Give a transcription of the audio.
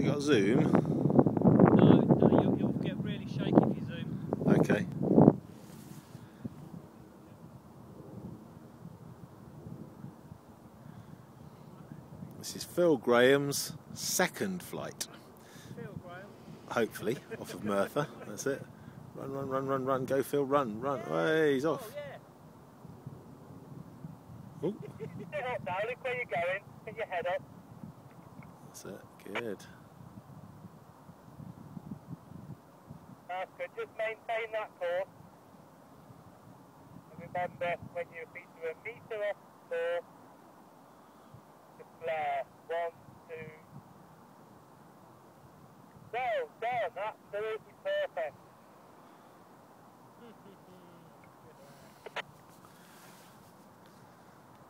it got zoom? No, you'll get really shaky if you zoom. Okay. This is Phil Graham's second flight. Phil Graham. Hopefully, off of Merthyr. That's it. Run, run, run, run, run. Go, Phil, run, run. Hey, he's off. Oh, yeah. Oh. Sit up now, look where you're going. Put your head up. That's it. Good. That's good. Just maintain that course. And remember, when your feet are a metre off the floor, to flare. 1, 2. Well done. Absolutely perfect.